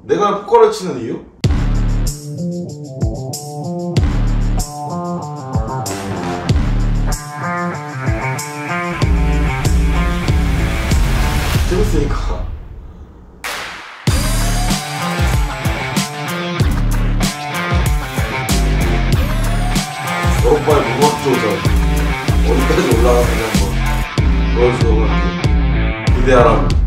내가 포커를 치는 이유? 재밌으니까. 오빠의 무거운 조절 어디까지 올라가는지 한번 보여주도록 할게. 기대하라고.